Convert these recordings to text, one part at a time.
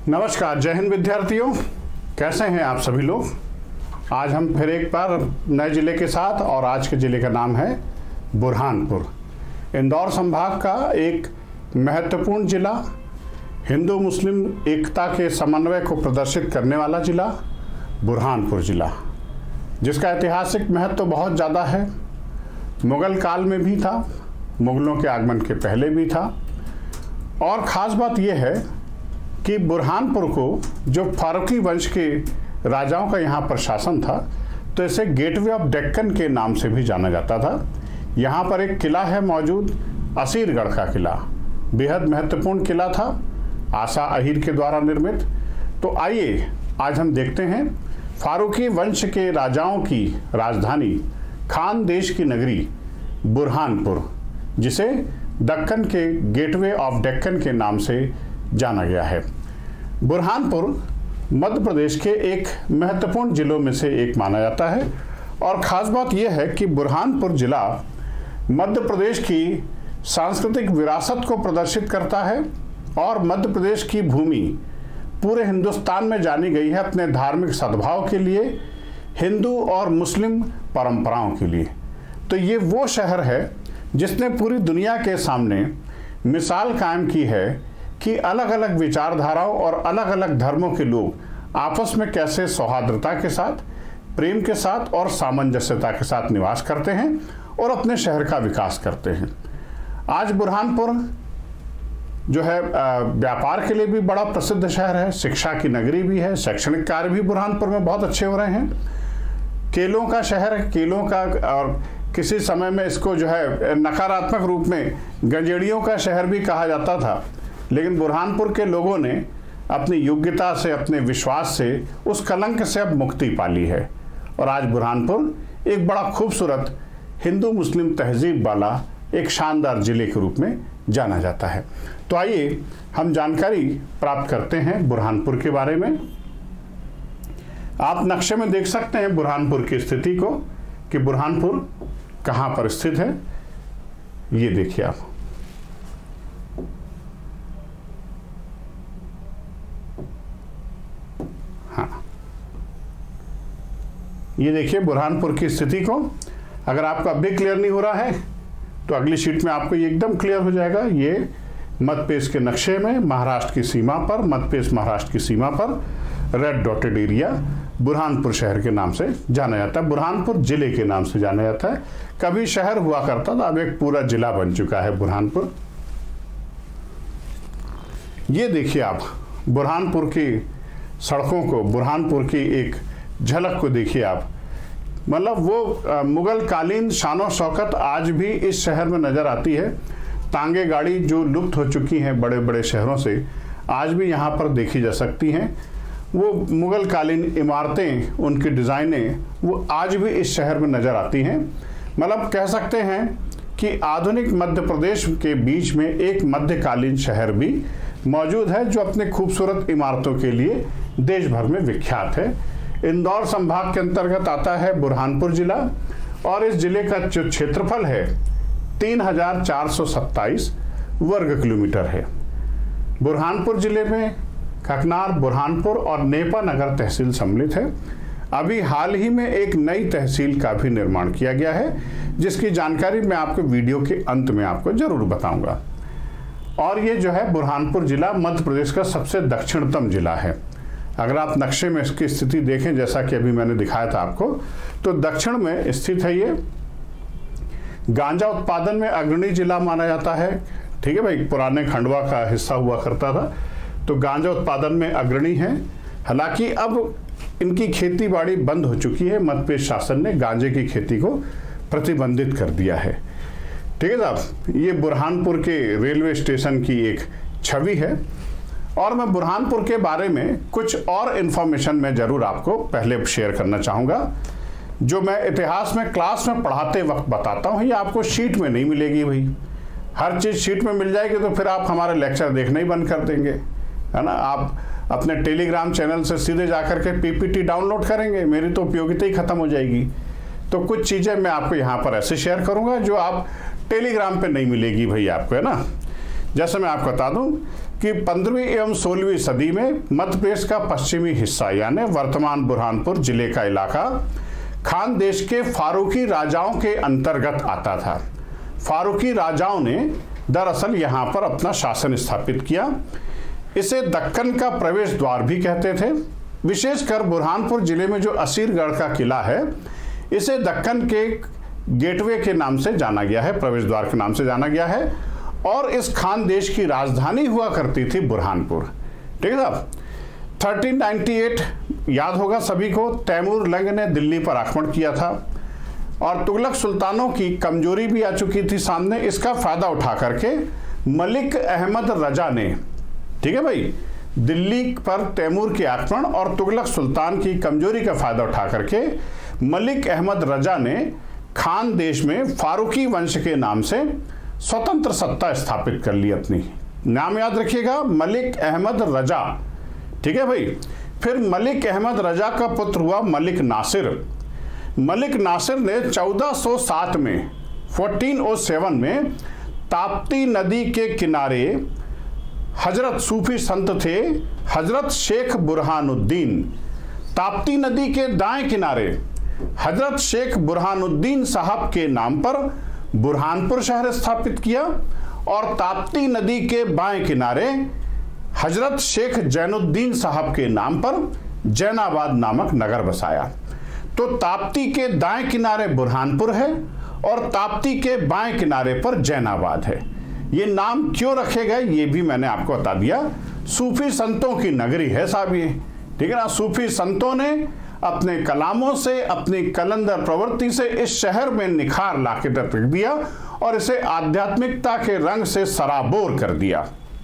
नमस्कार, जय हिंद विद्यार्थियों। कैसे हैं आप सभी लोग। आज हम फिर एक बार नए ज़िले के साथ, और आज के ज़िले का नाम है बुरहानपुर। इंदौर संभाग का एक महत्वपूर्ण ज़िला, हिंदू मुस्लिम एकता के समन्वय को प्रदर्शित करने वाला ज़िला बुरहानपुर ज़िला, जिसका ऐतिहासिक महत्व बहुत ज़्यादा है। मुग़ल काल में भी था, मुग़लों के आगमन के पहले भी था। और ख़ास बात यह है कि बुरहानपुर को, जो फारूकी वंश के राजाओं का यहाँ पर शासन था, तो इसे गेटवे ऑफ डेक्कन के नाम से भी जाना जाता था। यहाँ पर एक किला है मौजूद, असीरगढ़ का किला, बेहद महत्वपूर्ण किला था, आसा अहीर के द्वारा निर्मित। तो आइए आज हम देखते हैं फारूकी वंश के राजाओं की राजधानी, खान देश की नगरी बुरहानपुर, जिसे दक्कन के गेटवे ऑफ डेक्कन के नाम से जाना गया है। बुरहानपुर मध्य प्रदेश के एक महत्वपूर्ण जिलों में से एक माना जाता है। और ख़ास बात यह है कि बुरहानपुर जिला मध्य प्रदेश की सांस्कृतिक विरासत को प्रदर्शित करता है, और मध्य प्रदेश की भूमि पूरे हिंदुस्तान में जानी गई है अपने धार्मिक सद्भाव के लिए, हिंदू और मुस्लिम परंपराओं के लिए। तो ये वो शहर है जिसने पूरी दुनिया के सामने मिसाल कायम की है कि अलग अलग विचारधाराओं और अलग अलग धर्मों के लोग आपस में कैसे सौहार्दता के साथ, प्रेम के साथ और सामंजस्यता के साथ निवास करते हैं और अपने शहर का विकास करते हैं। आज बुरहानपुर जो है व्यापार के लिए भी बड़ा प्रसिद्ध शहर है, शिक्षा की नगरी भी है, शैक्षणिक कार्य भी बुरहानपुर में बहुत अच्छे हो रहे हैं। केलों का शहर है, केलों का, और किसी समय में इसको जो है नकारात्मक रूप में गंजेड़ियों का शहर भी कहा जाता था, लेकिन बुरहानपुर के लोगों ने अपनी योग्यता से, अपने विश्वास से उस कलंक से अब मुक्ति पा ली है। और आज बुरहानपुर एक बड़ा खूबसूरत हिंदू मुस्लिम तहजीब वाला एक शानदार ज़िले के रूप में जाना जाता है। तो आइए हम जानकारी प्राप्त करते हैं बुरहानपुर के बारे में। आप नक्शे में देख सकते हैं बुरहानपुर की स्थिति को, कि बुरहानपुर कहाँ पर स्थित है। ये देखिए आप, हाँ, ये देखिए बुरहानपुर की स्थिति को। अगर आपको अब भी क्लियर नहीं हो रहा है तो अगली शीट में आपको ये एकदम क्लियर हो जाएगा। ये मध्य प्रदेश के नक्शे में महाराष्ट्र की सीमा पर, मध्य प्रदेश महाराष्ट्र की सीमा पर रेड डॉटेड एरिया बुरहानपुर शहर के नाम से जाना जाता है, बुरहानपुर जिले के नाम से जाना जाता है। कभी शहर हुआ करता था, अब एक पूरा जिला बन चुका है बुरहानपुर। ये देखिए आप बुरहानपुर की सड़कों को, बुरहानपुर की एक झलक को देखिए आप। मतलब वो मुगल कालीन शानो शौकत आज भी इस शहर में नज़र आती है। तांगे गाड़ी जो लुप्त हो चुकी हैं बड़े बड़े शहरों से, आज भी यहाँ पर देखी जा सकती हैं। वो मुगल कालीन इमारतें, उनकी डिज़ाइनें, वो आज भी इस शहर में नज़र आती हैं। मतलब कह सकते हैं कि आधुनिक मध्य प्रदेश के बीच में एक मध्यकालीन शहर भी मौजूद है, जो अपने खूबसूरत इमारतों के लिए देश भर में विख्यात है। इंदौर संभाग के अंतर्गत आता है बुरहानपुर जिला, और इस जिले का जो क्षेत्रफल है 3427 वर्ग किलोमीटर है। बुरहानपुर जिले में ककनार, बुरहानपुर और नेपा नगर तहसील सम्मिलित है। अभी हाल ही में एक नई तहसील का भी निर्माण किया गया है, जिसकी जानकारी मैं आपको वीडियो के अंत में आपको जरूर बताऊंगा। और ये जो है बुरहानपुर जिला मध्य प्रदेश का सबसे दक्षिणतम जिला है। अगर आप नक्शे में इसकी स्थिति देखें, जैसा कि अभी मैंने दिखाया था आपको, तो दक्षिण में स्थित है ये। गांजा उत्पादन में अग्रणी जिला माना जाता है। ठीक है भाई, पुराने खंडवा का हिस्सा हुआ करता था, तो गांजा उत्पादन में अग्रणी है। हालांकि अब इनकी खेती बाड़ी बंद हो चुकी है, मध्य प्रदेश शासन ने गांजे की खेती को प्रतिबंधित कर दिया है। ठीक है साहब, ये बुरहानपुर के रेलवे स्टेशन की एक छवि है। और मैं बुरहानपुर के बारे में कुछ और इन्फॉर्मेशन मैं ज़रूर आपको पहले शेयर करना चाहूँगा, जो मैं इतिहास में क्लास में पढ़ाते वक्त बताता हूँ। ये आपको शीट में नहीं मिलेगी भाई, हर चीज़ शीट में मिल जाएगी तो फिर आप हमारे लेक्चर देखना ही बंद कर देंगे, है ना। आप अपने टेलीग्राम चैनल से सीधे जाकर के पीपीटी डाउनलोड करेंगे, मेरी तो उपयोगिता ही ख़त्म हो जाएगी। तो कुछ चीज़ें मैं आपको यहाँ पर ऐसे शेयर करूँगा जो आप टेलीग्राम पे नहीं मिलेगी भाई आपको, है ना। जैसे मैं आपको बता दूं, कि 15वीं एवं 16वीं सदी में मध्य प्रदेश का पश्चिमी हिस्सा यानी वर्तमान बुरहानपुर जिले का इलाका खानदेश के फारूकी राजाओं के अंतर्गत आता था। फारूकी राजाओं ने दरअसल यहाँ पर अपना शासन स्थापित किया। इसे दक्कन का प्रवेश द्वार भी कहते थे। विशेषकर बुरहानपुर जिले में जो असीरगढ़ का किला है, इसे दक्कन के गेटवे के नाम से जाना गया है, प्रवेश द्वार के नाम से जाना गया है। और इस खानदेश की राजधानी हुआ करती थी बुरहानपुर। ठीक है साहब। 1398 याद होगा सभी को, तैमूर लंग ने दिल्ली पर आक्रमण किया था और तुगलक सुल्तानों की कमजोरी भी आ चुकी थी सामने। इसका फायदा उठा करके मलिक अहमद रजा ने, ठीक है भाई, दिल्ली पर तैमूर के आक्रमण और तुगलक सुल्तान की कमजोरी का फायदा उठा करके मलिक अहमद रजा ने खानदेश में फारूकी वंश के नाम से स्वतंत्र सत्ता स्थापित कर ली अपनी। नाम याद रखिएगा, मलिक अहमद रजा। ठीक है भाई। फिर मलिक अहमद रजा का पुत्र हुआ मलिक नासिर। मलिक नासिर ने 1407 में 1407 में ताप्ती नदी के किनारे हजरत सूफी संत थे हजरत शेख बुरहानुद्दीन। ताप्ती नदी के दाएं किनारे हजरत शेख बुरहानुद्दीन साहब के नाम पर बुरहानपुर शहर स्थापित किया और ताप्ती नदी के बाएं किनारे हजरत शेख जैनुद्दीन साहब के नाम पर जैनाबाद नामक नगर बसाया। तो ताप्ती के दाएं किनारे बुरहानपुर है और ताप्ती के बाएं किनारे पर जैनाबाद है। ये नाम क्यों रखे गए ये भी मैंने आपको बता दिया। सूफी संतों की नगरी है साहब ये, ठीक है ना। सूफी संतों ने अपने कलामों से, अपनी कलंदर प्रवृत्ति से इस शहर में निखार लाके रख दिया और इसे आध्यात्मिकता के रंग से सराबोर कर दिया।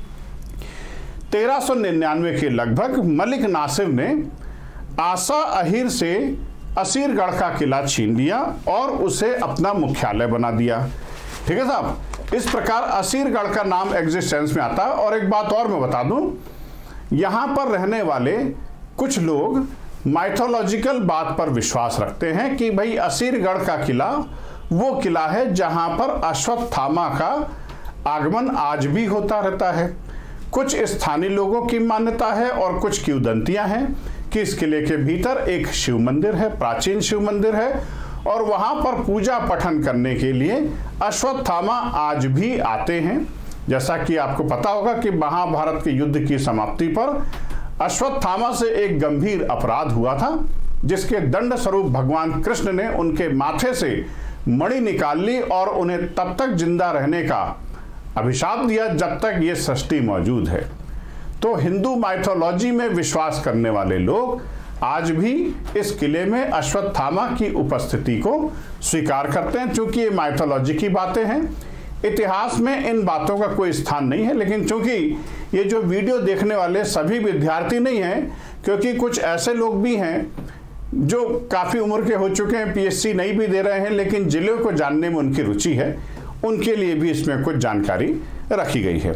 1399 के लगभग मलिक नासिर ने आसा अहीर से असीरगढ़ का किला छीन लिया और उसे अपना मुख्यालय बना दिया। ठीक है साहब। इस प्रकार असीरगढ़ का नाम एग्जिस्टेंस में आता है। और एक बात और मैं बता दूं, यहां पर रहने वाले कुछ लोग माइथोलॉजिकल बात पर विश्वास रखते हैं कि भाई असीरगढ़ का किला वो किला है जहां पर अश्वत्थामा का आगमन आज भी होता रहता है। कुछ स्थानीय लोगों की मान्यता है और कुछ किंवदंतियां हैं कि इस किले के भीतर एक शिव मंदिर है, प्राचीन शिव मंदिर है और वहां पर पूजा पठन करने के लिए अश्वत्थामा आज भी आते हैं। जैसा कि आपको पता होगा कि महाभारत के युद्ध की समाप्ति पर अश्वत्थामा से एक गंभीर अपराध हुआ था, जिसके दंड स्वरूप भगवान कृष्ण ने उनके माथे से मणि निकाल ली और उन्हें तब तक जिंदा रहने का अभिशाप दिया जब तक ये सृष्टि मौजूद है। तो हिंदू माइथोलॉजी में विश्वास करने वाले लोग आज भी इस किले में अश्वत्थामा की उपस्थिति को स्वीकार करते हैं। चूंकि ये माइथोलॉजी की बातें हैं, इतिहास में इन बातों का कोई स्थान नहीं है। लेकिन चूंकि ये जो वीडियो देखने वाले सभी विद्यार्थी नहीं हैं, क्योंकि कुछ ऐसे लोग भी हैं जो काफ़ी उम्र के हो चुके हैं, पीएचडी नहीं भी दे रहे हैं, लेकिन जिले को जानने में उनकी रुचि है, उनके लिए भी इसमें कुछ जानकारी रखी गई है।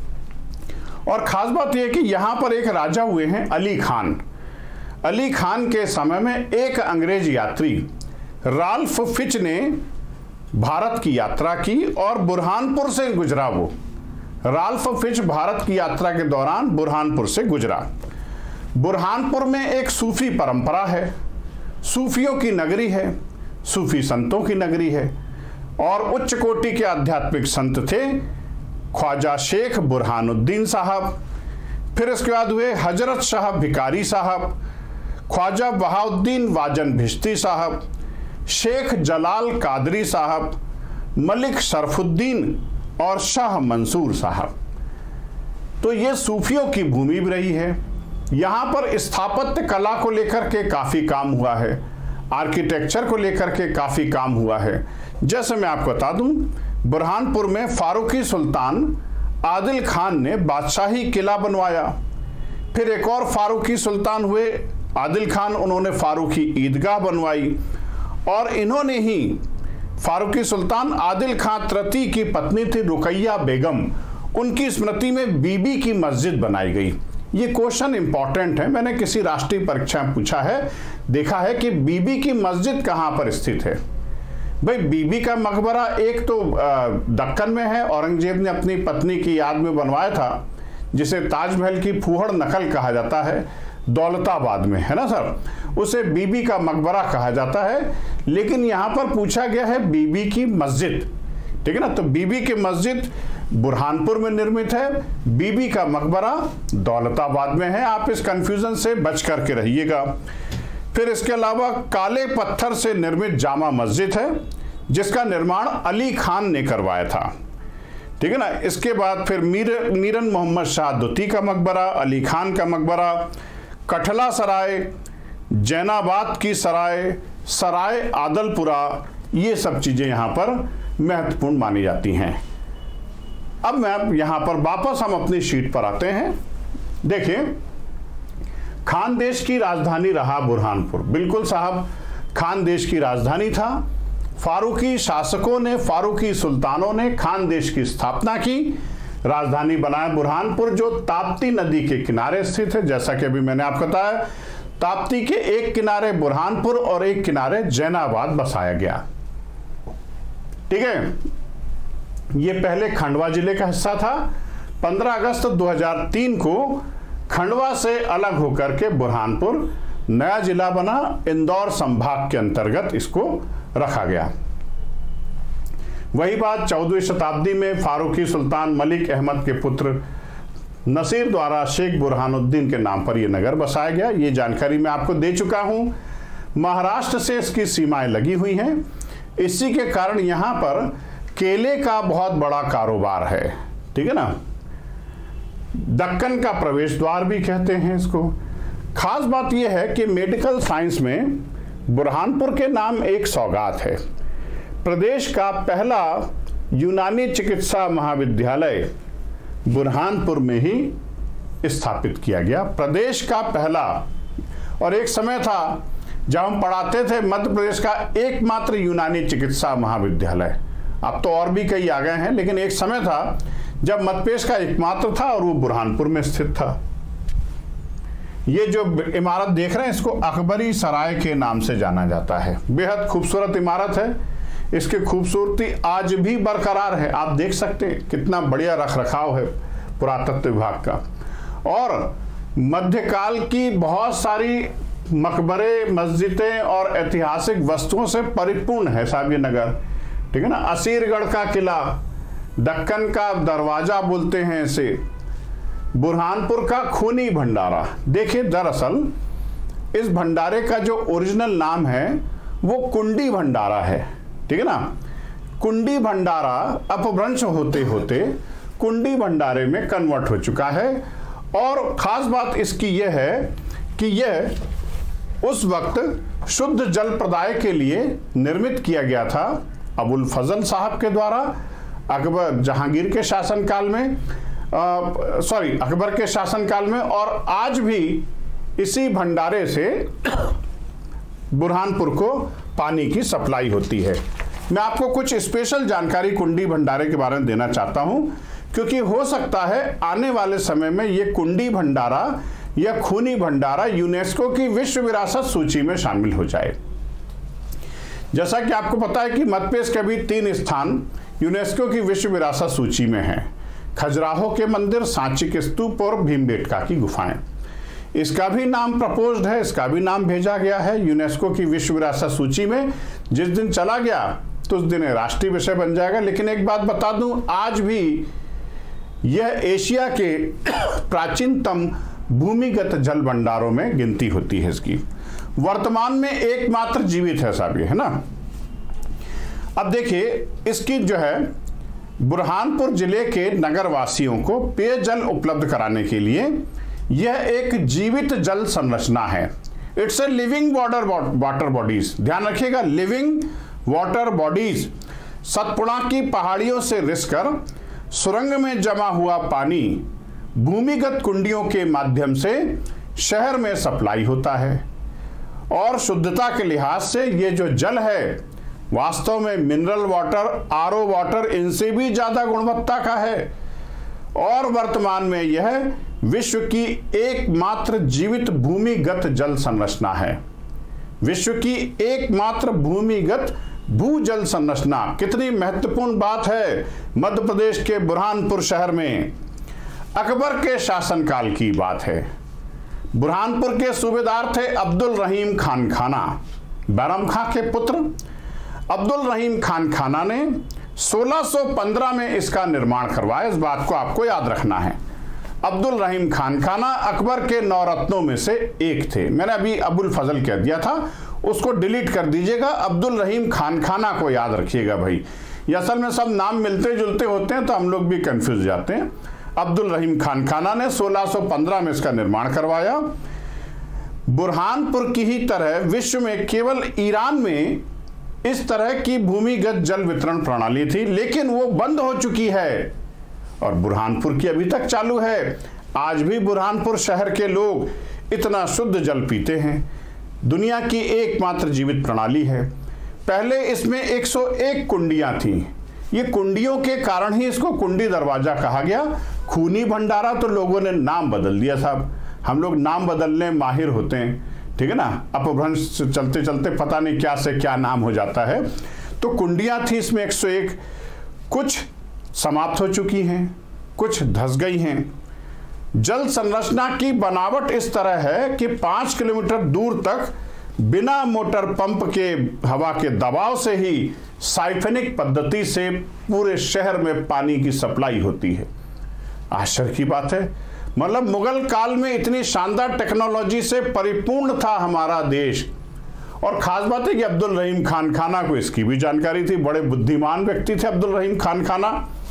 और ख़ास बात यह है कि यहाँ पर एक राजा हुए हैं अली खान। अली खान के समय में एक अंग्रेज यात्री राल्फ फिच ने भारत की यात्रा की और बुरहानपुर से गुजरा। वो राल्फ फिच भारत की यात्रा के दौरान बुरहानपुर से गुजरा। बुरहानपुर में एक सूफी परंपरा है, सूफियों की नगरी है, सूफी संतों की नगरी है और उच्च कोटि के आध्यात्मिक संत थे ख्वाजा शेख बुरहानुद्दीन साहब। फिर इसके बाद हुए हजरत शाह भिकारी साहब, ख्वाजा बहाउद्दीन वाजन भिश्ती साहब, शेख जलाल कादरी साहब, मलिक शरफुद्दीन और शाह मंसूर साहब। तो ये सूफियों की भूमि भी रही है। यहाँ पर स्थापत्य कला को लेकर के काफ़ी काम हुआ है, आर्किटेक्चर को लेकर के काफ़ी काम हुआ है। जैसे मैं आपको बता दूं, बुरहानपुर में फारूकी सुल्तान आदिल खान ने बादशाही किला बनवाया। फिर एक और फारूकी सुल्तान हुए आदिल खान, उन्होंने फारूकी ईदगाह बनवाई और इन्होंने ही फारूकी सुल्तान आदिल खान तृतीय की पत्नी थी रुकैया बेगम, उनकी स्मृति में बीबी की मस्जिद बनाई गई। ये क्वेश्चन इंपॉर्टेंट है, मैंने किसी राष्ट्रीय परीक्षा में पूछा है, देखा है कि बीबी की मस्जिद कहाँ पर स्थित है। भाई बीबी का मकबरा एक तो दक्कन में है, औरंगजेब ने अपनी पत्नी की याद में बनवाया था, जिसे ताजमहल की फूहड़ नकल कहा जाता है, दौलताबाद में, है ना सर, उसे बीबी का मकबरा कहा जाता है। लेकिन यहां पर पूछा गया है बीबी की मस्जिद, ठीक है ना। तो बीबी की मस्जिद बुरहानपुर में निर्मित है, बीबी का मकबरा दौलताबाद में है। आप इस कंफ्यूजन से बच करके रहिएगा। फिर इसके अलावा काले पत्थर से निर्मित जामा मस्जिद है, जिसका निर्माण अली खान ने करवाया था, ठीक है ना। इसके बाद फिर मीरन मोहम्मद शाह दुती का मकबरा, अली खान का मकबरा, कठला सराय, जैनाबाद की सराय, सराय आदलपुरा, ये सब चीजें यहां पर महत्वपूर्ण मानी जाती हैं। अब मैं यहां पर वापस हम अपनी शीट पर आते हैं। देखिए, खानदेश की राजधानी रहा बुरहानपुर। बिल्कुल साहब, खानदेश की राजधानी था। फारूकी शासकों ने, फारूकी सुल्तानों ने खानदेश की स्थापना की, राजधानी बनाया बुरहानपुर, जो ताप्ती नदी के किनारे स्थित है। जैसा कि अभी मैंने आपको बताया, ताप्ती के एक किनारे बुरहानपुर और एक किनारे जैनाबाद बसाया गया, ठीक है। यह पहले खंडवा जिले का हिस्सा था। 15 अगस्त 2003 को खंडवा से अलग होकर के बुरहानपुर नया जिला बना, इंदौर संभाग के अंतर्गत इसको रखा गया। वही बात 14वीं शताब्दी में फारूकी सुल्तान मलिक अहमद के पुत्र नसीर द्वारा शेख बुरहानुद्दीन के नाम पर यह नगर बसाया गया। ये जानकारी मैं आपको दे चुका हूं। महाराष्ट्र से इसकी सीमाएं लगी हुई हैं। इसी के कारण यहां पर केले का बहुत बड़ा कारोबार है, ठीक है ना। दक्कन का प्रवेश द्वार भी कहते हैं इसको। खास बात यह है कि मेडिकल साइंस में बुरहानपुर के नाम एक सौगात है। प्रदेश का पहला यूनानी चिकित्सा महाविद्यालय बुरहानपुर में ही स्थापित किया गया, प्रदेश का पहला। और एक समय था जब हम पढ़ाते थे मध्य प्रदेश का एकमात्र यूनानी चिकित्सा महाविद्यालय। अब तो और भी कई आ गए हैं, लेकिन एक समय था जब मध्य प्रदेश का एकमात्र था और वो बुरहानपुर में स्थित था। ये जो इमारत देख रहे हैं, इसको अकबरी सराय के नाम से जाना जाता है। बेहद खूबसूरत इमारत है। इसकी खूबसूरती आज भी बरकरार है। आप देख सकते हैं कितना बढ़िया रख रखाव है पुरातत्व विभाग का। और मध्यकाल की बहुत सारी मकबरे, मस्जिदें और ऐतिहासिक वस्तुओं से परिपूर्ण है साहब ये नगर, ठीक है ना। असीरगढ़ का किला, दक्कन का दरवाजा बोलते हैं इसे, बुरहानपुर का खूनी भंडारा। देखिए, दरअसल इस भंडारे का जो ओरिजिनल नाम है वो कुंडी भंडारा है, ठीक है ना। कुंडी भंडारा अपभ्रंश होते होते कुंडी भंडारे में कन्वर्ट हो चुका है। और खास बात इसकी यह है कि यह उस वक्त शुद्ध जल प्रदाय के लिए निर्मित किया गया था अबुल फजल साहब के द्वारा, अकबर जहांगीर के शासनकाल में, अकबर के शासनकाल में। और आज भी इसी भंडारे से बुरहानपुर को पानी की सप्लाई होती है। मैं आपको कुछ स्पेशल जानकारी कुंडी भंडारे के बारे में देना चाहता हूं, क्योंकि हो सकता है आने वाले समय में यह कुंडी भंडारा या खूनी भंडारा यूनेस्को की विश्व विरासत सूची में शामिल हो जाए। जैसा कि आपको पता है कि मध्य प्रदेश के भी 3 स्थान यूनेस्को की विश्व विरासत सूची में हैं। खजुराहो के मंदिर, सांची के स्तूप और भीमबेटका की गुफाएं। इसका भी नाम प्रपोज्ड है, इसका भी नाम भेजा गया है यूनेस्को की विश्व विरासत सूची में। जिस दिन चला गया तो उस दिन राष्ट्रीय विषय बन जाएगा। लेकिन एक बात बता दूं, आज भी यह एशिया के प्राचीनतम भूमिगत जल भंडारों में गिनती होती है इसकी। वर्तमान में एकमात्र जीवित है साहब ये, है ना। अब देखिए, इसकी जो है बुरहानपुर जिले के नगर वासियों को पेयजल उपलब्ध कराने के लिए यह एक जीवित जल संरचना है। It's a living water bodies. ध्यान रखिएगा, लिविंग वाटर बॉडीज। सतपुड़ा की पहाड़ियों से रिसकर सुरंग में जमा हुआ पानी भूमिगत कुंडियों के माध्यम से शहर में सप्लाई होता है। और शुद्धता के लिहाज से ये जो जल है वास्तव में मिनरल वाटर, आरओ वाटर, इनसे भी ज्यादा गुणवत्ता का है। और वर्तमान में यह विश्व की एकमात्र जीवित भूमिगत जल संरचना है। विश्व की एकमात्र भूमिगत भूजल संरचना। कितनी महत्वपूर्ण बात है मध्य प्रदेश के बुरहानपुर शहर में। अकबर के शासनकाल की बात है। बुरहानपुर के सूबेदार थे अब्दुल रहीम खान खाना। बैरम खां के पुत्र अब्दुल रहीम खान खाना ने 1615 में इसका निर्माण करवाया। इस बात को आपको याद रखना है। अब्दुल रहीम खान खाना अकबर के 9 रत्नों में से एक थे। मैंने अभी अबुल फजल कह दिया था, उसको डिलीट कर दीजिएगा, अब्दुल रहीम खान खाना को याद रखिएगा भाई। ये असल में सब नाम मिलते जुलते होते हैं तो हम लोग भी कंफ्यूज जाते हैं। अब्दुल रहीम खान खाना ने 1615 में इसका निर्माण करवाया। बुरहानपुर की ही तरह विश्व में केवल ईरान में इस तरह की भूमिगत जल वितरण प्रणाली थी, लेकिन वो बंद हो चुकी है और बुरहानपुर की अभी तक चालू है। आज भी बुरहानपुर शहर के लोग इतना शुद्ध जल पीते हैं। दुनिया की एकमात्र जीवित प्रणाली है। पहले इसमें 101 कुंडियां थीं। ये कुंडियों के कारण ही इसको कुंडी दरवाजा कहा गया। खूनी भंडारा तो लोगों ने नाम बदल दिया साहब। हम लोग नाम बदलने माहिर होते हैं, ठीक है ना। अपभ्रंश चलते चलते पता नहीं क्या से क्या नाम हो जाता है। तो कुंडियां थी इसमें 101, कुछ समाप्त हो चुकी हैं, कुछ धंस गई हैं। जल संरचना की बनावट इस तरह है कि 5 किलोमीटर दूर तक बिना मोटर पंप के हवा के दबाव से ही साइफेनिक पद्धति से पूरे शहर में पानी की सप्लाई होती है। आश्चर्य की बात है। मतलब मुगल काल में इतनी शानदार टेक्नोलॉजी से परिपूर्ण था हमारा देश। और खास बात है कि अब्दुल रहीम खान खाना को इसकी भी जानकारी थी। बड़े बुद्धिमान व्यक्ति थे अब्दुल रहीम खान खाना।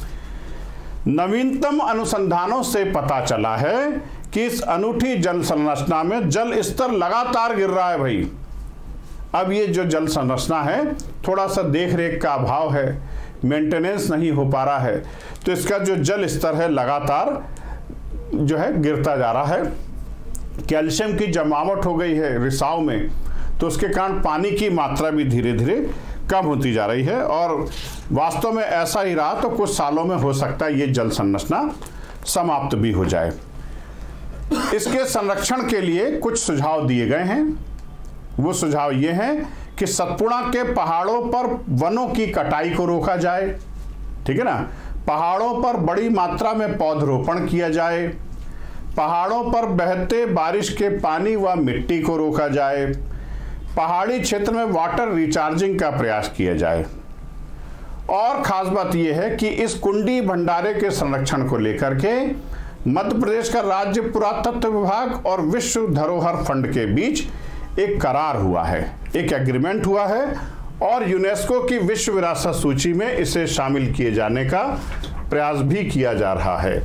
नवीनतम अनुसंधानों से पता चला है कि इस अनूठी जल संरचना में जल स्तर लगातार गिर रहा है भाई। अब ये जो जल संरचना है थोड़ा सा देख रेख का अभाव है, मेंटेनेंस नहीं हो पा रहा है, तो इसका जो जल स्तर है लगातार जो है गिरता जा रहा है। कैल्शियम की जमावट हो गई है रिसाव में, तो उसके कारण पानी की मात्रा भी धीरे धीरे कम होती जा रही है। और वास्तव में ऐसा ही रहा तो कुछ सालों में हो सकता है ये जल संरचना समाप्त भी हो जाए। इसके संरक्षण के लिए कुछ सुझाव दिए गए हैं। वो सुझाव ये हैं कि सतपुड़ा के पहाड़ों पर वनों की कटाई को रोका जाए, ठीक है ना। पहाड़ों पर बड़ी मात्रा में पौधरोपण किया जाए। पहाड़ों पर बहते बारिश के पानी व मिट्टी को रोका जाए। पहाड़ी क्षेत्र में वाटर रिचार्जिंग का प्रयास किया जाए। और खास बात यह है कि इस कुंडी भंडारे के संरक्षण को लेकर के मध्य प्रदेश का राज्य पुरातत्व विभाग और विश्व धरोहर फंड के बीच एक करार हुआ है, एक एग्रीमेंट हुआ है और यूनेस्को की विश्व विरासत सूची में इसे शामिल किए जाने का प्रयास भी किया जा रहा है।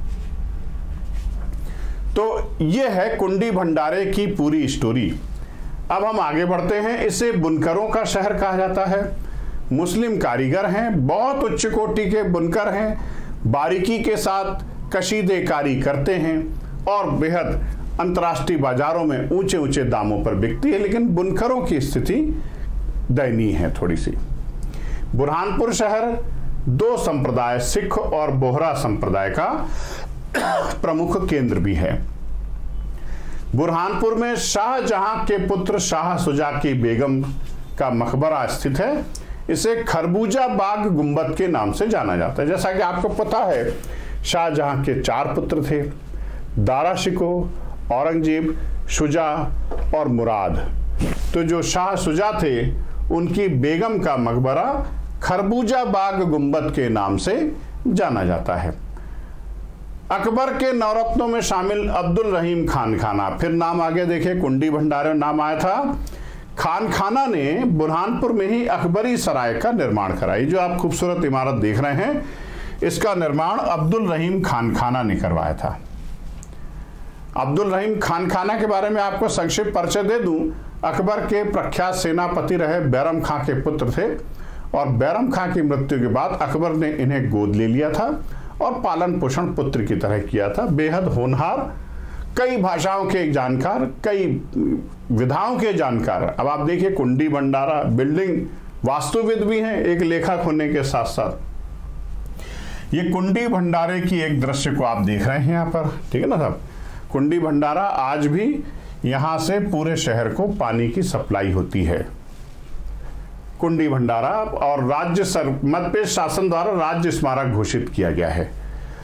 तो यह है कुंडी भंडारे की पूरी स्टोरी। अब हम आगे बढ़ते हैं। इसे बुनकरों का शहर कहा जाता है। मुस्लिम कारीगर हैं, बहुत उच्च कोटि के बुनकर हैं, बारीकी के साथ कशीदेकारी करते हैं और बेहद अंतर्राष्ट्रीय बाजारों में ऊंचे ऊंचे दामों पर बिकती है। लेकिन बुनकरों की स्थिति दयनीय है थोड़ी सी। बुरहानपुर शहर 2 संप्रदाय, सिख और बोहरा संप्रदाय का प्रमुख केंद्र भी है। बुरहानपुर में शाहजहां के पुत्र शाह सुजा की बेगम का मकबरा स्थित है। इसे खरबूजा बाग गुंबद के नाम से जाना जाता है। जैसा कि आपको पता है शाहजहां के 4 पुत्र थे, दारा शिकोह, औरंगजेब, शुजा और मुराद। तो जो शाह शुजा थे उनकी बेगम का मकबरा खरबूजा बाग गुंबद के नाम से जाना जाता है। अकबर के नवरत्नों में शामिल अब्दुल रहीम खान खाना, फिर नाम आगे देखिए, कुंडी भंडारे नाम आया था। खान खाना ने बुरहानपुर में ही अकबरी सराय का निर्माण कराई। जो आप खूबसूरत इमारत देख रहे हैं इसका निर्माण अब्दुल रहीम खान खाना ने करवाया था। अब्दुल रहीम खान खाना के बारे में आपको संक्षिप्त परिचय दे दूं। अकबर के प्रख्यात सेनापति रहे बैरम खां के पुत्र थे और बैरम खां की मृत्यु के बाद अकबर ने इन्हें गोद ले लिया था और पालन पोषण पुत्र की तरह किया था। बेहद होनहार, कई भाषाओं के जानकार, कई विधाओं के जानकार। अब आप देखिए कुंडी भंडारा, बिल्डिंग वास्तुविद भी हैं एक लेखक होने के साथ साथ। ये कुंडी भंडारे की एक दृश्य को आप देख रहे हैं यहाँ पर, ठीक है ना साहब। कुंडी भंडारा आज भी यहाँ से पूरे शहर को पानी की सप्लाई होती है। कुंडी भंडारा और मध्य प्रदेश शासन द्वारा राज्य स्मारक घोषित किया गया है।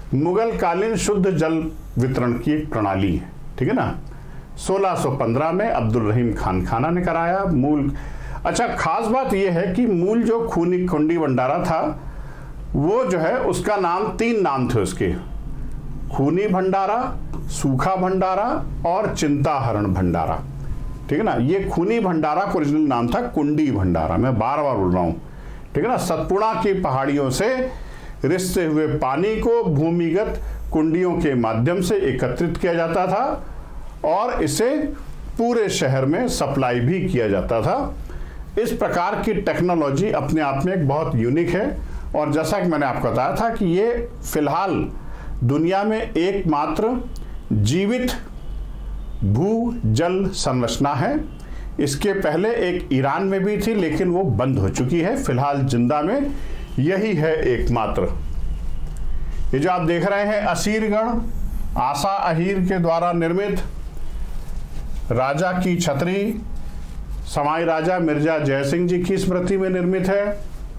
मुगल कालीन शुद्ध जल वितरण की एक प्रणाली है, ठीक है ना। 1615 में अब्दुल रहीम खान खाना ने कराया। मूल अच्छा खास बात यह है कि मूल जो खूनी कुंडी भंडारा था वो जो है उसका नाम 3 नाम थे उसके, खूनी भंडारा, सूखा भंडारा और चिंताहरण भंडारा, ठीक है ना। ये खूनी भंडारा का ओरिजिनल नाम था कुंडी भंडारा, मैं बार बार बोल रहा हूँ, ठीक है ना। सतपुड़ा की पहाड़ियों से रिसते हुए पानी को भूमिगत कुंडियों के माध्यम से एकत्रित किया जाता था और इसे पूरे शहर में सप्लाई भी किया जाता था। इस प्रकार की टेक्नोलॉजी अपने आप में एक बहुत यूनिक है और जैसा कि मैंने आपको बताया था कि ये फिलहाल दुनिया में एकमात्र जीवित भू जल संरचना है। इसके पहले एक ईरान में भी थी लेकिन वो बंद हो चुकी है। फिलहाल जिंदा में यही है एकमात्र। ये जो आप देख रहे हैं असीरगढ़ आसा अहीर के द्वारा निर्मित राजा की छतरी समाई राजा मिर्जा जयसिंह जी की स्मृति में निर्मित है।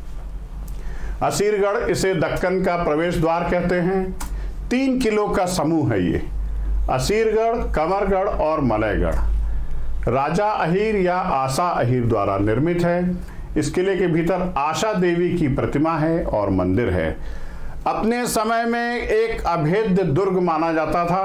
असीरगढ़ इसे दक्कन का प्रवेश द्वार कहते हैं। 3 किलो का समूह है ये, असीरगढ़, कमरगढ़ और मलयगढ़। राजा अहीर या आशा अहीर द्वारा निर्मित है। इस किले के भीतर आशा देवी की प्रतिमा है और मंदिर है। अपने समय में एक अभेद्य दुर्ग माना जाता था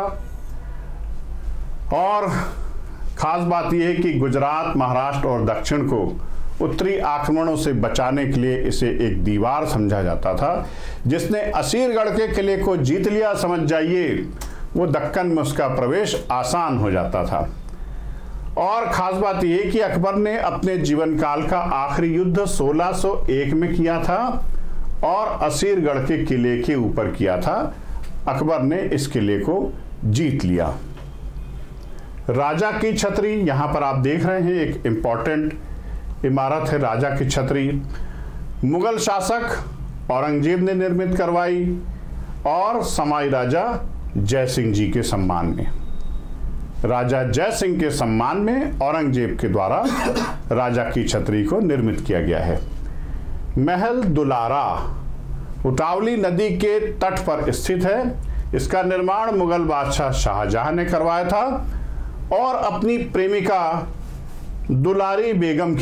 और खास बात यह है कि गुजरात, महाराष्ट्र और दक्षिण को उत्तरी आक्रमणों से बचाने के लिए इसे एक दीवार समझा जाता था। जिसने असीरगढ़ के किले को जीत लिया, समझ जाइए वो दक्कन में उसका प्रवेश आसान हो जाता था। और खास बात यह कि अकबर ने अपने जीवन काल का आखिरी युद्ध 1601 में किया था और असीरगढ़ के किले के ऊपर किया था। अकबर ने इस किले को जीत लिया। राजा की छतरी यहां पर आप देख रहे हैं, एक इंपॉर्टेंट इमारत है राजा की छतरी। मुगल शासक औरंगजेब ने निर्मित करवाई और समाई राजा जयसिंह जी के सम्मान में, राजा जयसिंह के सम्मान में औरंगजेब के द्वारा राजा की छतरी को निर्मित किया गया है। महल दुलारा उतावली नदी के तट पर स्थित है। इसका निर्माण मुगल बादशाह शाहजहां ने करवाया था और अपनी प्रेमिका दुलारी बेगम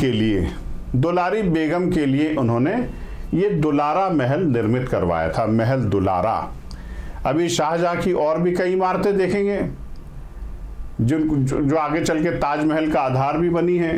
के लिए उन्होंने ये दुलारा महल निर्मित करवाया था, महल दुलारा। अभी शाहजहां की और भी कई इमारतें देखेंगे जो आगे चल के ताजमहल का आधार भी बनी है।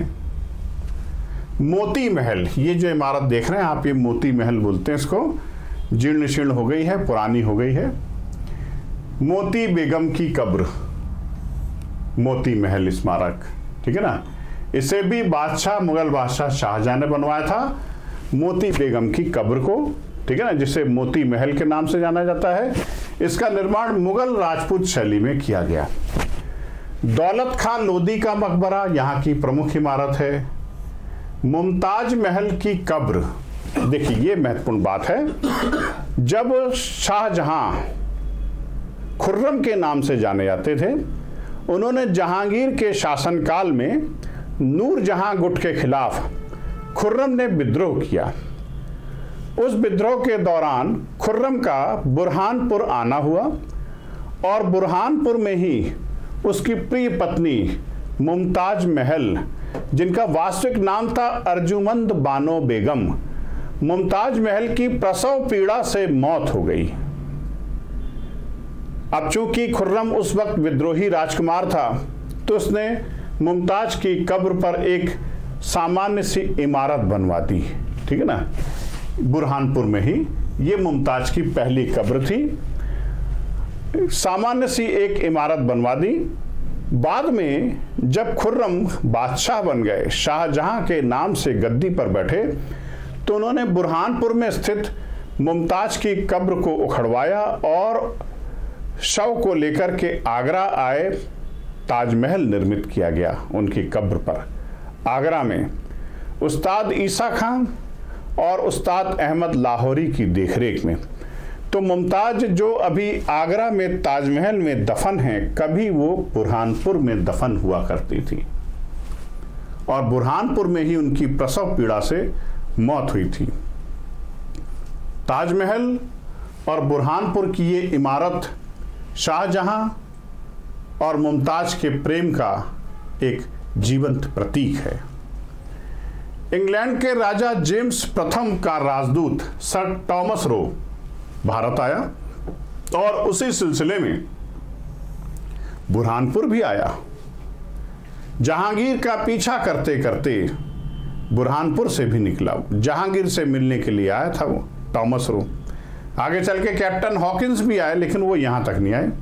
मोती महल, ये जो इमारत देख रहे हैं आप, ये मोती महल बोलते हैं इसको। जीर्ण शीर्ण हो गई है, पुरानी हो गई है। मोती बेगम की कब्र, मोती महल स्मारक, ठीक है ना। इसे भी मुगल बादशाह शाहजहां ने बनवाया था, मोती बेगम की कब्र को, ठीक है ना, जिसे मोती महल के नाम से जाना जाता है। इसका निर्माण मुगल राजपूत शैली में किया गया। दौलत खान लोदी का मकबरा यहाँ की प्रमुख इमारत है। मुमताज महल की कब्र, देखिए ये महत्वपूर्ण बात है। जब शाहजहां खुर्रम के नाम से जाने जाते थे, उन्होंने जहांगीर के शासनकाल में नूरजहां गुट के खिलाफ खुर्रम ने विद्रोह किया। उस विद्रोह के दौरान खुर्रम का बुरहानपुर आना हुआ और बुरहानपुर में ही उसकी प्रिय पत्नी मुमताज महल, जिनका वास्तविक नाम था अर्जुमंद बानो बेगम, मुमताज महल की प्रसव पीड़ा से मौत हो गई। अब चूंकि खुर्रम उस वक्त विद्रोही राजकुमार था तो उसने मुमताज की कब्र पर एक सामान्य सी इमारत बनवा दी, ठीक है ना। बुरहानपुर में ही ये मुमताज की पहली कब्र थी। सामान्य सी एक इमारत बनवा दी। बाद में जब खुर्रम बादशाह बन गए, शाहजहां के नाम से गद्दी पर बैठे, तो उन्होंने बुरहानपुर में स्थित मुमताज की कब्र को उखड़वाया और शव को लेकर के आगरा आए। ताजमहल निर्मित किया गया उनकी कब्र पर आगरा में। उस्ताद ईसा खान और उस्ताद अहमद लाहौरी की देखरेख में। तो मुमताज जो अभी आगरा में ताजमहल में दफन हैं, कभी वो बुरहानपुर में दफन हुआ करती थी और बुरहानपुर में ही उनकी प्रसव पीड़ा से मौत हुई थी। ताजमहल और बुरहानपुर की ये इमारत शाहजहां और मुमताज के प्रेम का एक जीवंत प्रतीक है। इंग्लैंड के राजा जेम्स प्रथम का राजदूत सर टॉमस रो भारत आया और उसी सिलसिले में बुरहानपुर भी आया। जहांगीर का पीछा करते करते बुरहानपुर से भी निकला, जहांगीर से मिलने के लिए आया था वो टॉमस रो। आगे चल के कैप्टन हॉकिंस भी आए, लेकिन वो यहां तक नहीं आए।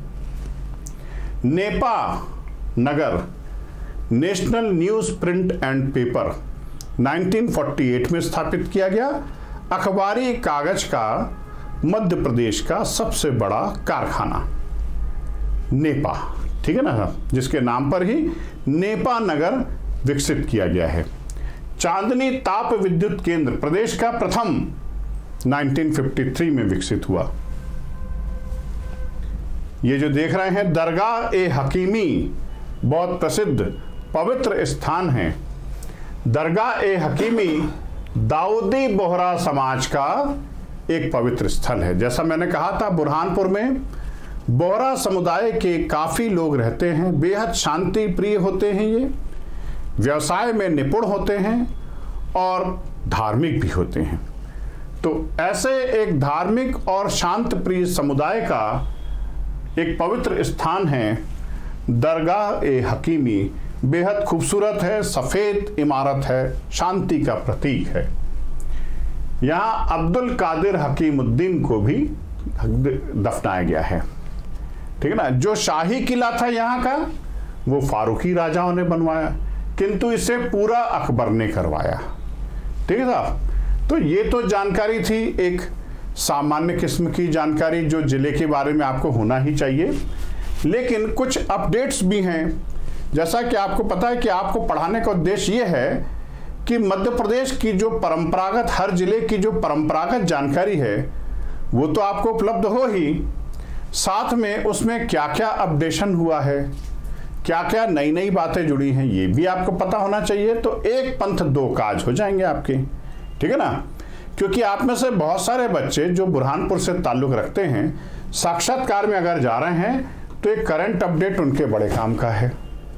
Nepanagar national newsprint and paper 1948 में स्थापित किया गया। अखबारी कागज का मध्य प्रदेश का सबसे बड़ा कारखाना नेपा, ठीक है ना, जिसके नाम पर ही नेपा नगर विकसित किया गया है। चांदनी ताप विद्युत केंद्र प्रदेश का प्रथम 1953 में विकसित हुआ। ये जो देख रहे हैं दरगाह ए हकीमी बहुत प्रसिद्ध पवित्र स्थान है। दरगाह ए हकीमी दाऊदी बोहरा समाज का एक पवित्र स्थल है। जैसा मैंने कहा था, बुरहानपुर में बोहरा समुदाय के काफी लोग रहते हैं, बेहद शांति प्रिय होते हैं, ये व्यवसाय में निपुण होते हैं और धार्मिक भी होते हैं। तो ऐसे एक धार्मिक और शांत प्रिय समुदाय का एक पवित्र स्थान है दरगाह ए हकीमी। बेहद खूबसूरत है, सफेद इमारत है, शांति का प्रतीक है। यहाँ अब्दुल कादिर हकीमुद्दीन को भी दफनाया गया है, ठीक है ना। जो शाही किला था यहाँ का वो फारूकी राजाओं ने बनवाया, किंतु इसे पूरा अकबर ने करवाया, ठीक है साहब। तो ये तो जानकारी थी, एक सामान्य किस्म की जानकारी जो जिले के बारे में आपको होना ही चाहिए। लेकिन कुछ अपडेट्स भी हैं। जैसा कि आपको पता है कि आपको पढ़ाने का उद्देश्य ये है कि मध्य प्रदेश की जो परंपरागत, हर जिले की जो परंपरागत जानकारी है वो तो आपको उपलब्ध हो ही, साथ में उसमें क्या क्या अपडेशन हुआ है, क्या क्या नई नई बातें जुड़ी हैं, ये भी आपको पता होना चाहिए। तो एक पंथ दो काज हो जाएंगे आपके, ठीक है ना। क्योंकि आप में से बहुत सारे बच्चे जो बुरहानपुर से ताल्लुक रखते हैं, साक्षात्कार में अगर जा रहे हैं तो एक करंट अपडेट उनके बड़े काम का है।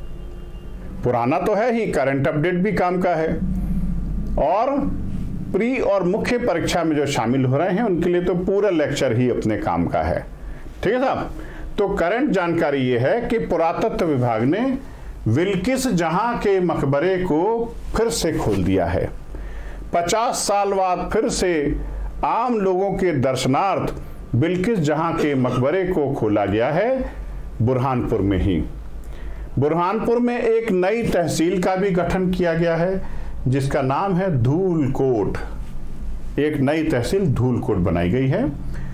पुराना तो है ही, करंट अपडेट भी काम का है। और प्री और मुख्य परीक्षा में जो शामिल हो रहे हैं उनके लिए तो पूरा लेक्चर ही अपने काम का है, ठीक है साहब। तो करंट जानकारी ये है कि पुरातत्व विभाग ने विल्किस जहां के मकबरे को फिर से खोल दिया है। 50 साल बाद फिर से आम लोगों के दर्शनार्थ बिल्किस जहां के मकबरे को खोला गया है बुरहानपुर में ही। बुरहानपुर में एक नई तहसील का भी गठन किया गया है जिसका नाम है धूलकोट। एक नई तहसील धूलकोट बनाई गई है।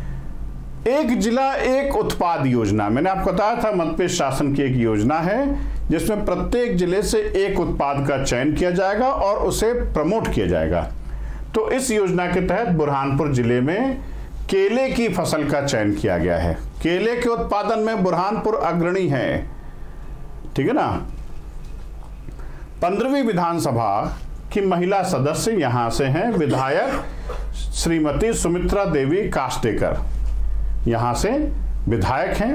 एक जिला एक उत्पाद योजना, मैंने आपको बताया था मध्य प्रदेश शासन की एक योजना है जिसमें प्रत्येक जिले से एक उत्पाद का चयन किया जाएगा और उसे प्रमोट किया जाएगा। तो इस योजना के तहत बुरहानपुर जिले में केले की फसल का चयन किया गया है। केले के उत्पादन में बुरहानपुर अग्रणी है, ठीक है ना। 15वीं विधानसभा की महिला सदस्य यहां से हैं विधायक श्रीमती सुमित्रा देवी कास्टेकर, यहां से विधायक हैं।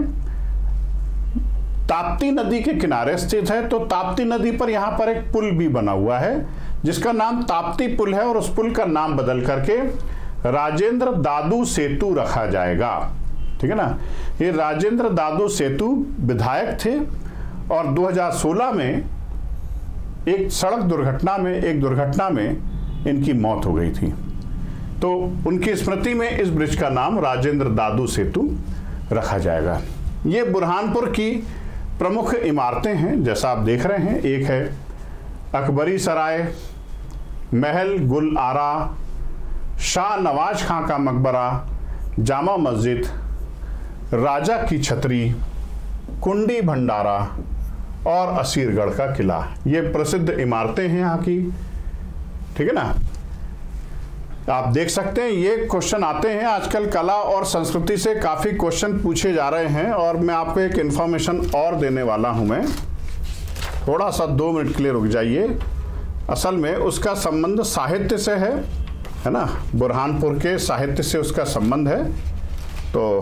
ताप्ती नदी के किनारे स्थित है, तो ताप्ती नदी पर यहां पर एक पुल भी बना हुआ है जिसका नाम ताप्ती पुल है और उस पुल का नाम बदल करके राजेंद्र दादू सेतु रखा जाएगा, ठीक है ना। ये राजेंद्र दादू सेतु विधायक थे और 2016 में एक सड़क दुर्घटना में इनकी मौत हो गई थी। तो उनकी स्मृति में इस ब्रिज का नाम राजेंद्र दादू सेतु रखा जाएगा। ये बुरहानपुर की प्रमुख इमारतें हैं जैसा आप देख रहे हैं। एक है अकबरी सराय, महल गुल आरा, शाह नवाज खां का मकबरा, जामा मस्जिद, राजा की छतरी, कुंडी भंडारा और असीरगढ़ का किला। ये प्रसिद्ध इमारतें हैं यहाँ की, ठीक है ना। आप देख सकते हैं ये क्वेश्चन आते हैं आजकल, कला और संस्कृति से काफ़ी क्वेश्चन पूछे जा रहे हैं और मैं आपको एक इन्फॉर्मेशन और देने वाला हूं। मैं थोड़ा सा 2 मिनट के लिए रुक जाइए। असल में उसका संबंध साहित्य से है ना, बुरहानपुर के साहित्य से उसका संबंध है। तो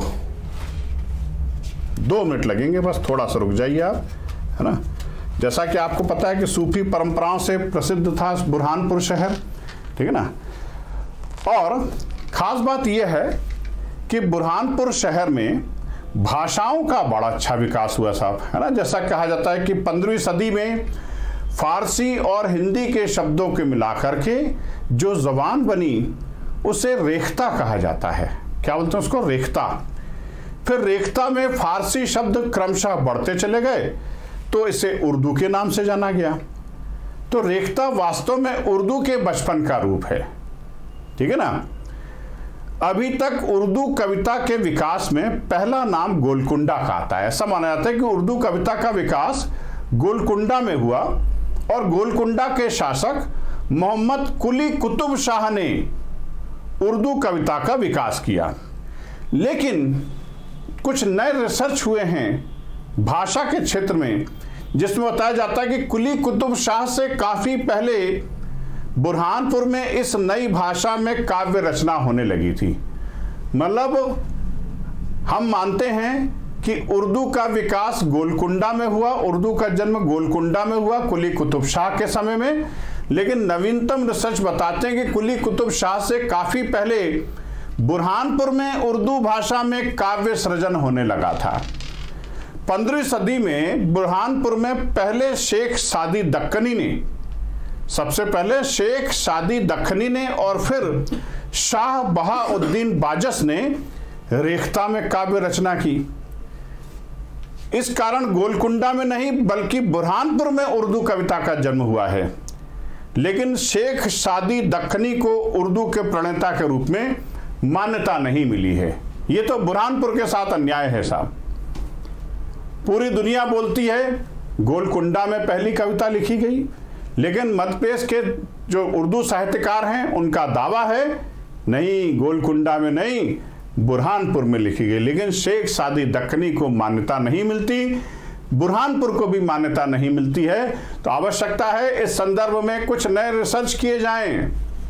2 मिनट लगेंगे बस, थोड़ा सा रुक जाइए आप, है ना। जैसा कि आपको पता है कि सूफी परंपराओं से प्रसिद्ध था बुरहानपुर शहर, ठीक है ना। और ख़ास बात यह है कि बुरहानपुर शहर में भाषाओं का बड़ा अच्छा विकास हुआ साहब, है ना। जैसा कहा जाता है कि 15वीं सदी में फारसी और हिंदी के शब्दों के मिलाकर के जो ज़बान बनी उसे रेख्ता कहा जाता है। क्या बोलते हैं उसको? रेख्ता। फिर रेख्ता में फारसी शब्द क्रमशः बढ़ते चले गए तो इसे उर्दू के नाम से जाना गया। तो रेख्ता वास्तव में उर्दू के बचपन का रूप है, ठीक है ना। अभी तक उर्दू कविता के विकास में पहला नाम गोलकुंडा का आता है। ऐसा माना जाता है कि उर्दू कविता का विकास गोलकुंडा में हुआ और गोलकुंडा के शासक मोहम्मद कुली कुतुब शाह ने उर्दू कविता का विकास किया। लेकिन कुछ नए रिसर्च हुए हैं भाषा के क्षेत्र में, जिसमें बताया जाता है कि कुली कुतुब शाह से काफ़ी पहले बुरहानपुर में इस नई भाषा में काव्य रचना होने लगी थी। मतलब हम मानते हैं कि उर्दू का विकास गोलकुंडा में हुआ, उर्दू का जन्म गोलकुंडा में हुआ कुली कुतुब शाह के समय में। लेकिन नवीनतम रिसर्च बताते हैं कि कुली कुतुब शाह से काफ़ी पहले बुरहानपुर में उर्दू भाषा में काव्य सृजन होने लगा था। 15वीं सदी में बुरहानपुर में पहले शेख सादी दक्कनी ने, सबसे पहले शेख सादी दक्कनी ने और फिर शाह बहाउद्दीन बाजस ने रेख्ता में काव्य रचना की। इस कारण गोलकुंडा में नहीं बल्कि बुरहानपुर में उर्दू कविता का जन्म हुआ है। लेकिन शेख सादी दक्कनी को उर्दू के प्रणेता के रूप में मान्यता नहीं मिली है। ये तो बुरहानपुर के साथ अन्याय है साहब। पूरी दुनिया बोलती है गोलकुंडा में पहली कविता लिखी गई, लेकिन मध्य प्रदेश के जो उर्दू साहित्यकार हैं उनका दावा है नहीं, गोलकुंडा में नहीं, बुरहानपुर में लिखी गई। लेकिन शेख सादी दक्कनी को मान्यता नहीं मिलती, बुरहानपुर को भी मान्यता नहीं मिलती है। तो आवश्यकता है इस संदर्भ में कुछ नए रिसर्च किए जाएं।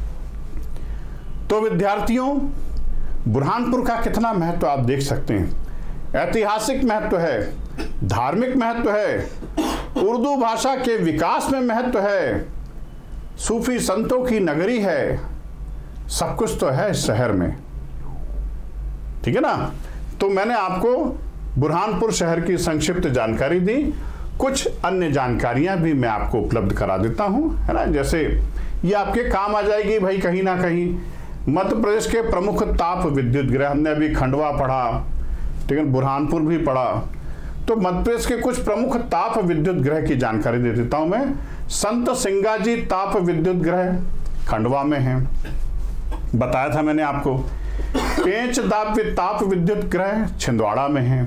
तो विद्यार्थियों, बुरहानपुर का कितना महत्व आप देख सकते हैं। ऐतिहासिक महत्व है, धार्मिक महत्व है, उर्दू भाषा के विकास में महत्व है, सूफी संतों की नगरी है, सब कुछ तो है इस शहर में, ठीक है ना। तो मैंने आपको बुरहानपुर शहर की संक्षिप्त जानकारी दी। कुछ अन्य जानकारियां भी मैं आपको उपलब्ध करा देता हूं, है ना। जैसे ये आपके काम आ जाएगी भाई कहीं ना कहीं। मध्य प्रदेश के प्रमुख ताप विद्युत गृह, हमने अभी खंडवा पढ़ा, ठीक है, बुरहानपुर भी पढ़ा। तो मध्य प्रदेश के कुछ प्रमुख ताप विद्युत गृह की जानकारी दे देता हूं मैं। संत सिंगाजी ताप विद्युत गृह खंडवा में है, बताया था मैंने आपको। पेंच ताप विद्युत गृह छिंदवाड़ा में है।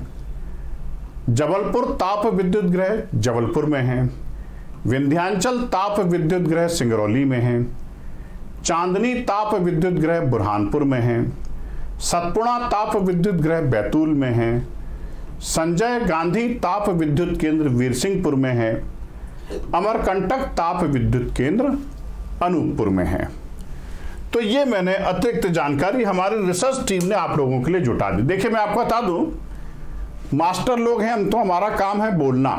जबलपुर ताप विद्युत गृह जबलपुर में है। विंध्याचल ताप विद्युत गृह सिंगरौली में है। चांदनी ताप विद्युत गृह बुरहानपुर में है। सतपुड़ा ताप विद्युत गृह बैतूल में है। संजय गांधी ताप विद्युत केंद्र वीरसिंहपुर में है। अमरकंटक ताप विद्युत केंद्र अनूपपुर में है। तो ये मैंने अतिरिक्त जानकारी हमारे रिसर्च टीम ने आप लोगों के लिए जुटा दी। देखिए मैं आपको बता दूं, मास्टर लोग हैं हम, तो हमारा काम है बोलना।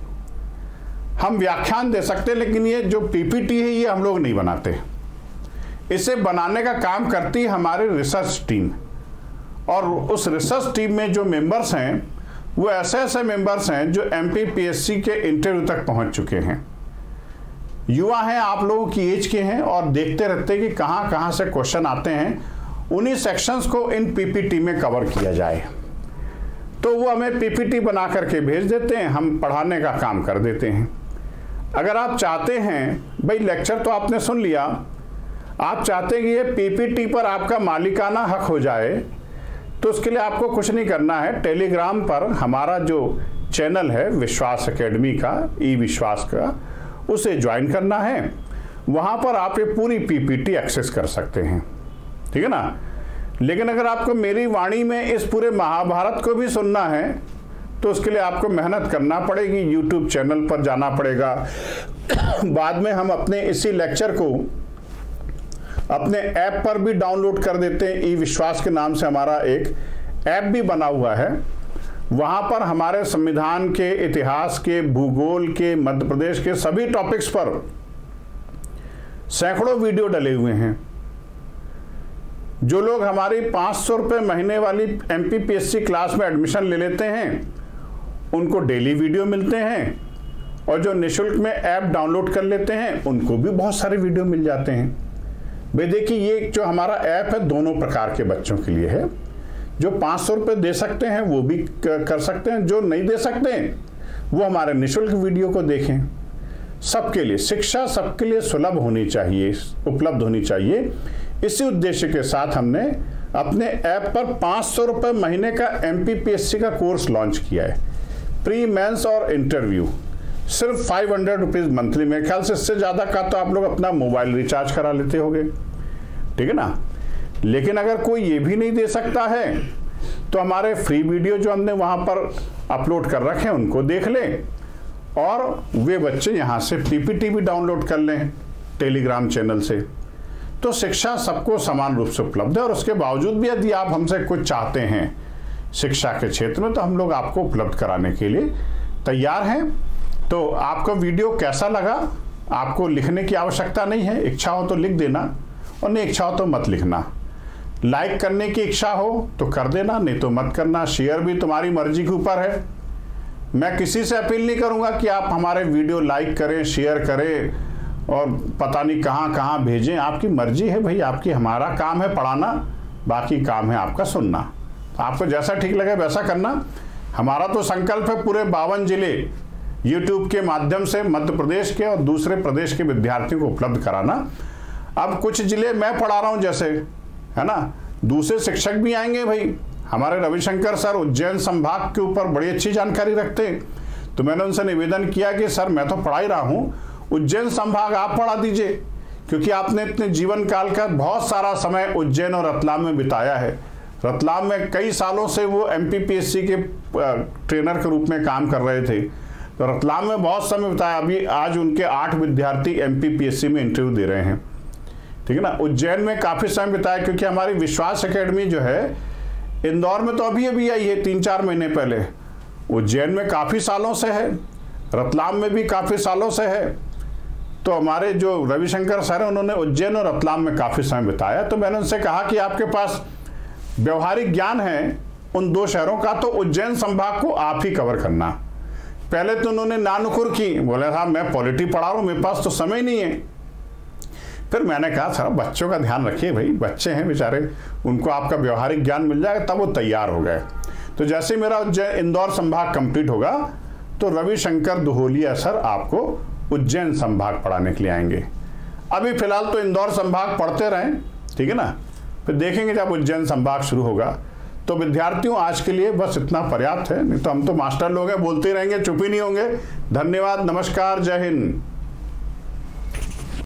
हम व्याख्यान दे सकते हैं, लेकिन ये जो पीपीटी है ये हम लोग नहीं बनाते। इसे बनाने का काम करती है हमारी रिसर्च टीम। और उस रिसर्च टीम में जो मेंबर्स हैं वो ऐसे ऐसे मेंबर्स हैं जो MPPSC के इंटरव्यू तक पहुंच चुके हैं। युवा हैं, आप लोगों की एज के हैं और देखते रहते हैं कि कहाँ कहाँ से क्वेश्चन आते हैं। उन्हीं सेक्शंस को इन पीपीटी में कवर किया जाए। तो वो हमें पीपीटी बना करके भेज देते हैं, हम पढ़ाने का काम कर देते हैं। अगर आप चाहते हैं, भाई लेक्चर तो आपने सुन लिया, आप चाहते हैं कि ये पीपीटी पर आपका मालिकाना हक हो जाए, तो उसके लिए आपको कुछ नहीं करना है। टेलीग्राम पर हमारा जो चैनल है विश्वास एकेडमी का, ई-विश्वास का, उसे ज्वाइन करना है। वहाँ पर आप ये पूरी पीपीटी एक्सेस कर सकते हैं, ठीक है ना। लेकिन अगर आपको मेरी वाणी में इस पूरे महाभारत को भी सुनना है तो उसके लिए आपको मेहनत करना पड़ेगी, यूट्यूब चैनल पर जाना पड़ेगा। बाद में हम अपने इसी लेक्चर को अपने ऐप पर भी डाउनलोड कर देते हैं। ई-विश्वास के नाम से हमारा एक ऐप भी बना हुआ है। वहाँ पर हमारे संविधान के, इतिहास के, भूगोल के, मध्य प्रदेश के सभी टॉपिक्स पर सैकड़ों वीडियो डले हुए हैं। जो लोग हमारी 500 रुपये महीने वाली MPPSC क्लास में एडमिशन ले लेते हैं उनको डेली वीडियो मिलते हैं, और जो निःशुल्क में ऐप डाउनलोड कर लेते हैं उनको भी बहुत सारे वीडियो मिल जाते हैं। भाई देखिए, ये जो हमारा ऐप है दोनों प्रकार के बच्चों के लिए है। जो 500 रुपये दे सकते हैं वो भी कर सकते हैं, जो नहीं दे सकते वो हमारे निःशुल्क वीडियो को देखें। सबके लिए शिक्षा सबके लिए सुलभ होनी चाहिए, उपलब्ध होनी चाहिए। इसी उद्देश्य के साथ हमने अपने ऐप पर 500 रुपये महीने का MPPSC का कोर्स लॉन्च किया है। प्री मेंस और इंटरव्यू सिर्फ 500 रुपीज़ मंथली। मेरे ख्याल से इससे ज़्यादा का तो आप लोग अपना मोबाइल रिचार्ज करा लेते होंगे, ठीक है ना। लेकिन अगर कोई ये भी नहीं दे सकता है तो हमारे फ्री वीडियो जो हमने वहाँ पर अपलोड कर रखे हैं उनको देख लें, और वे बच्चे यहाँ से PPT भी डाउनलोड कर लें टेलीग्राम चैनल से। तो शिक्षा सबको समान रूप से उपलब्ध है, और उसके बावजूद भी यदि आप हमसे कुछ चाहते हैं शिक्षा के क्षेत्र में तो हम लोग आपको उपलब्ध कराने के लिए तैयार हैं। तो आपको वीडियो कैसा लगा, आपको लिखने की आवश्यकता नहीं है। इच्छा हो तो लिख देना और नहीं इच्छा हो तो मत लिखना। लाइक करने की इच्छा हो तो कर देना, नहीं तो मत करना। शेयर भी तुम्हारी मर्जी के ऊपर है। मैं किसी से अपील नहीं करूंगा कि आप हमारे वीडियो लाइक करें, शेयर करें और पता नहीं कहाँ कहाँ भेजें। आपकी मर्जी है भाई, आपकी। हमारा काम है पढ़ाना, बाकी काम है आपका सुनना। आपको जैसा ठीक लगे वैसा करना। हमारा तो संकल्प है पूरे 52 जिले YouTube के माध्यम से मध्य प्रदेश के और दूसरे प्रदेश के विद्यार्थियों को उपलब्ध कराना। अब कुछ जिले मैं पढ़ा रहा हूँ जैसे, है ना, दूसरे शिक्षक भी आएंगे भाई। हमारे रविशंकर सर उज्जैन संभाग के ऊपर बड़ी अच्छी जानकारी रखते हैं, तो मैंने उनसे निवेदन किया कि सर मैं तो पढ़ा ही रहा हूँ, उज्जैन संभाग आप पढ़ा दीजिए, क्योंकि आपने इतने जीवन काल का बहुत सारा समय उज्जैन और रतलाम में बिताया है। रतलाम में कई सालों से वो MPPSC के ट्रेनर के रूप में काम कर रहे थे, तो रतलाम में बहुत समय बिताया। अभी आज उनके 8 विद्यार्थी MPPSC में इंटरव्यू दे रहे हैं, ठीक है ना। उज्जैन में काफ़ी समय बिताया, क्योंकि हमारी विश्वास एकेडमी जो है इंदौर में तो अभी आई है 3-4 महीने पहले। उज्जैन में काफ़ी सालों से है, रतलाम में भी काफ़ी सालों से है। तो हमारे जो रविशंकर सर हैं उन्होंने उज्जैन और रतलाम में काफ़ी समय बिताया। तो मैंने उनसे कहा कि आपके पास व्यवहारिक ज्ञान है उन 2 शहरों का, तो उज्जैन संभाग को आप ही कवर करना। पहले तो उन्होंने नानुकुर की, बोले साहब मैं पॉलिटी पढ़ा रहा हूँ, मेरे पास तो समय नहीं है। फिर मैंने कहा सर बच्चों का ध्यान रखिए भाई, बच्चे हैं बेचारे, उनको आपका व्यवहारिक ज्ञान मिल जाएगा। तब वो तैयार हो गए। तो जैसे मेरा इंदौर संभाग कंप्लीट होगा तो रविशंकर दुहोलिया सर आपको उज्जैन संभाग पढ़ाने के लिए आएंगे। अभी फिलहाल तो इंदौर संभाग पढ़ते रहें, ठीक है ना, फिर देखेंगे जब उज्जैन संभाग शुरू होगा। तो विद्यार्थियों आज के लिए बस इतना पर्याप्त है, नहीं तो हम तो मास्टर लोग हैं, बोलते रहेंगे, चुप ही नहीं होंगे। धन्यवाद, नमस्कार, जय हिंद।